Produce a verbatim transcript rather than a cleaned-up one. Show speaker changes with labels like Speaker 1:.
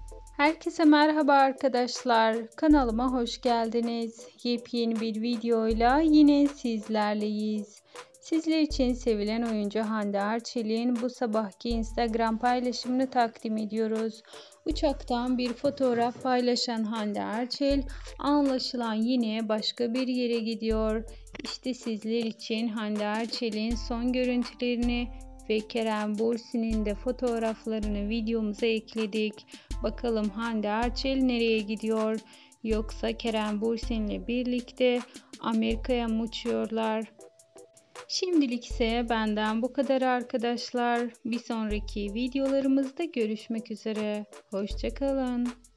Speaker 1: Herkese merhaba arkadaşlar. Kanalıma hoş geldiniz. Yepyeni bir videoyla yine sizlerleyiz. Sizler için sevilen oyuncu Hande Erçel'in bu sabahki Instagram paylaşımını takdim ediyoruz. Uçaktan bir fotoğraf paylaşan Hande Erçel, anlaşılan yine başka bir yere gidiyor. İşte sizler için Hande Erçel'in son görüntülerini ve Kerem Bürsin'in de fotoğraflarını videomuza ekledik. Bakalım Hande Erçel nereye gidiyor? Yoksa Kerem Bürsin'le birlikte Amerika'ya mı uçuyorlar? Şimdilik ise benden bu kadar arkadaşlar. Bir sonraki videolarımızda görüşmek üzere. Hoşça kalın.